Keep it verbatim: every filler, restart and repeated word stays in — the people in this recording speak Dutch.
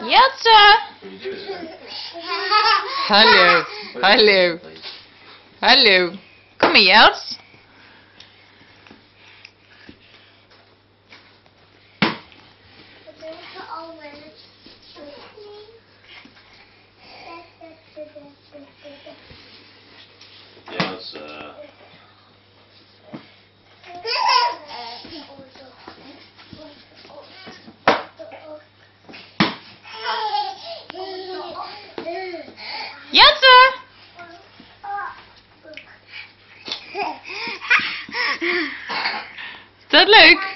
Jatse! Hallo, hallo, hallo. Kom maar, Jats. Jatse. Jatse! Is dat leuk?